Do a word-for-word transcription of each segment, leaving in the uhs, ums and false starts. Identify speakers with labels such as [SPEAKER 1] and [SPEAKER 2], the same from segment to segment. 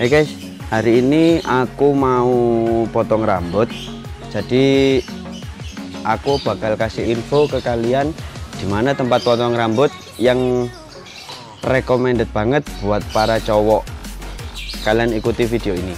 [SPEAKER 1] Hey guys, hari ini aku mau potong rambut. Jadi aku bakal kasih info ke kalian di mana tempat potong rambut yang recommended banget buat para cowok. Kalian ikuti video ini.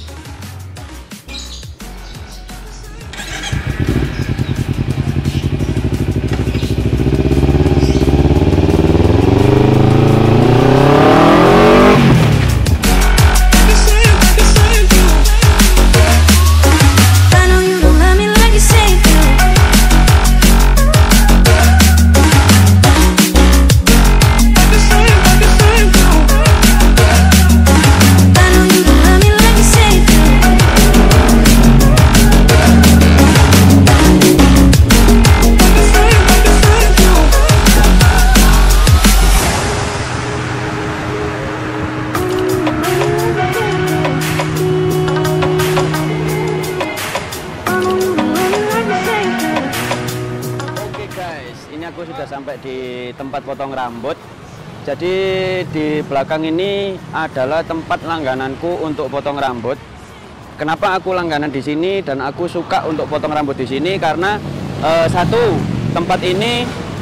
[SPEAKER 1] Ini aku sudah sampai di tempat potong rambut. Jadi di belakang ini adalah tempat langgananku untuk potong rambut. Kenapa aku langganan di sini dan aku suka untuk potong rambut di sini? Karena eh, satu, tempat ini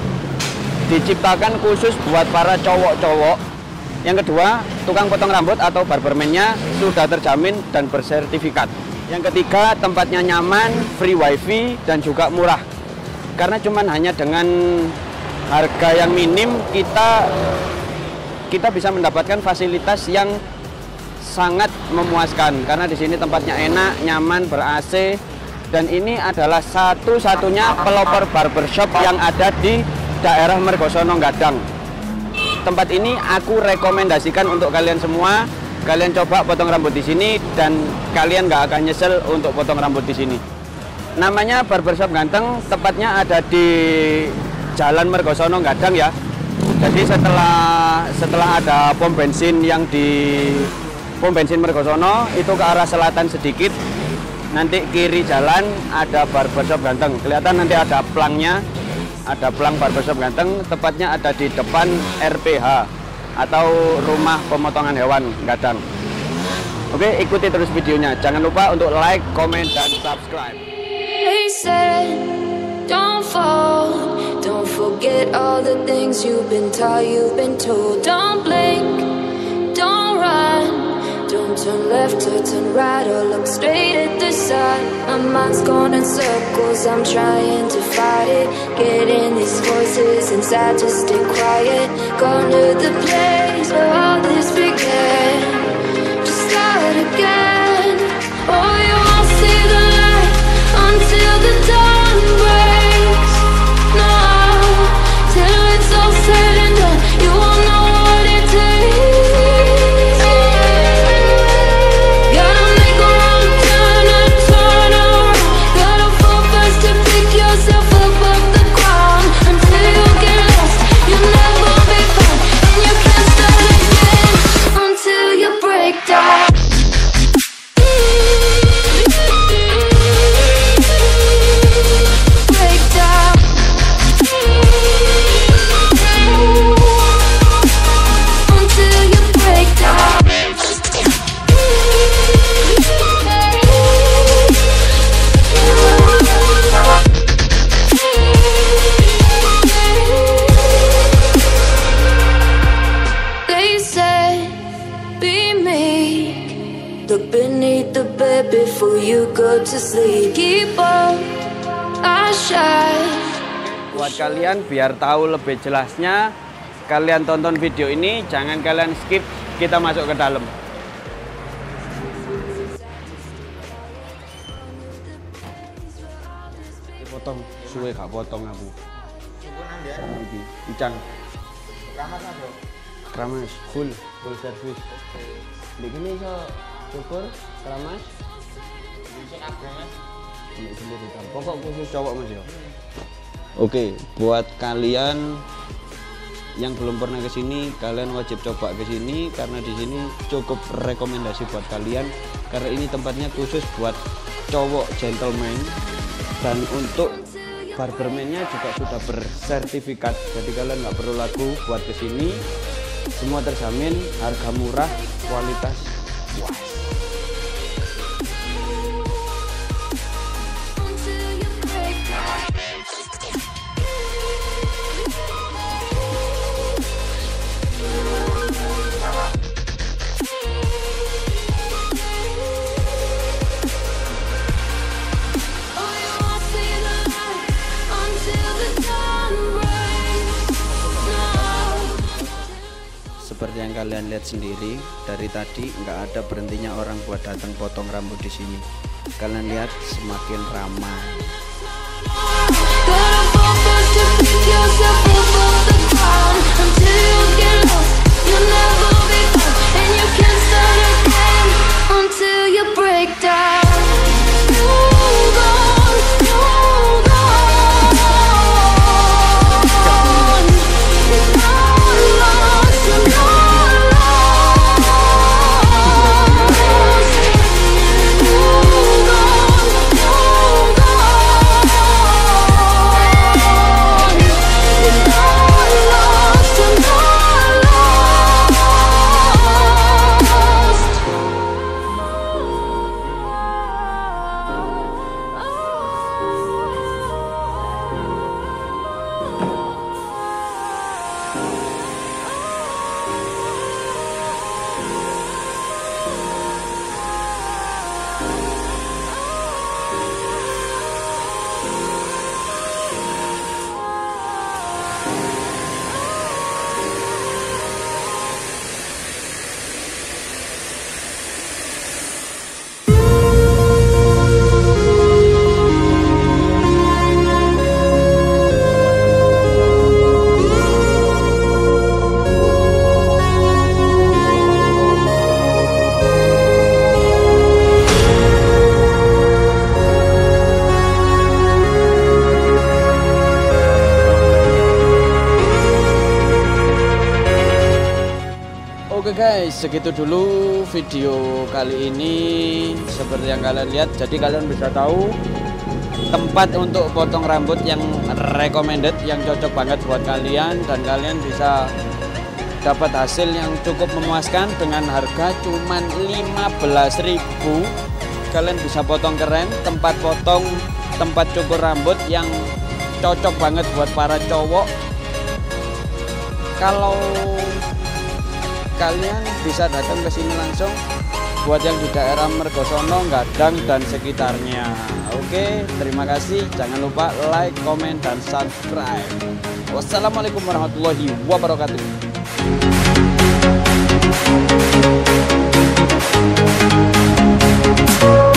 [SPEAKER 1] diciptakan khusus buat para cowok-cowok. Yang kedua, tukang potong rambut atau barberman-nya sudah terjamin dan bersertifikat. Yang ketiga, tempatnya nyaman, free wifi dan juga murah. Karena cuman hanya dengan harga yang minim kita kita bisa mendapatkan fasilitas yang sangat memuaskan. Karena di sini tempatnya enak, nyaman, ber-A C, dan ini adalah satu-satunya pelopor barbershop yang ada di daerah Mergosono Gadang. Tempat ini aku rekomendasikan untuk kalian semua. Kalian coba potong rambut di sini dan kalian nggak akan nyesel untuk potong rambut di sini. Namanya Barbershop Ganteng, tepatnya ada di Jalan Mergosono Gadang ya. Jadi setelah setelah ada pom bensin yang di pom bensin Mergosono itu ke arah selatan sedikit, nanti kiri jalan ada Barbershop Ganteng. Kelihatan nanti ada plangnya, ada plang Barbershop Ganteng. Tepatnya ada di depan R P H atau Rumah Pemotongan Hewan Gadang. Oke, ikuti terus videonya. Jangan lupa untuk like, comment, dan subscribe.
[SPEAKER 2] They said, don't fall, don't forget all the things you've been taught, you've been told. Don't blink, don't run, don't turn left or turn right or look straight at the sun. My mind's going in circles, I'm trying to fight it, getting these voices inside to stay quiet. Gone to the place where all this began, to start again. Oh, you won't see the light until the dawn breaks. No, till it's all said and done, you won't know what it takes. Gotta make a wrong turn and turn around. Gotta fall fast to pick yourself up off the ground. Until you get lost, you'll never be found, and you can't start again until you break down. Look beneath the bed before you go to sleep. Keep on, I shine.
[SPEAKER 1] Buat kalian biar tahu lebih jelasnya, kalian tonton video ini, jangan kalian skip. Kita masuk ke dalam. Potong, suwe gak potong aku. Iki, Icang.
[SPEAKER 3] Keramas aja.
[SPEAKER 1] Keramas, full, full service. Di sini iso syukur, keramas.
[SPEAKER 3] Bisa kabeh, Mas.
[SPEAKER 1] Ini sendiri kan. Pokok khusus cowok Mas ya. Oke, buat kalian yang belum pernah ke sini, kalian wajib coba ke sini karena di sini cukup rekomendasi buat kalian karena ini tempatnya khusus buat cowok gentleman dan untuk barberman-nya juga sudah bersertifikat. Jadi kalian nggak perlu ragu buat ke sini. Semua terjamin, harga murah, kualitas wah. kalian lihat sendiri, dari tadi nggak ada berhentinya orang buat datang potong rambut di sini. Kalian lihat semakin ramai. Oke guys, segitu dulu video kali ini. Seperti yang kalian lihat, jadi kalian bisa tahu tempat untuk potong rambut yang recommended, yang cocok banget buat kalian, dan kalian bisa dapat hasil yang cukup memuaskan dengan harga cuman lima belas ribu. Kalian bisa potong keren, tempat potong, tempat cukur rambut yang cocok banget buat para cowok. Kalau kalian bisa datang ke sini langsung, buat yang di daerah Mergosono, Gadang dan sekitarnya. Oke, terima kasih. Jangan lupa like, comment, dan subscribe. Wassalamualaikum warahmatullahi wabarakatuh.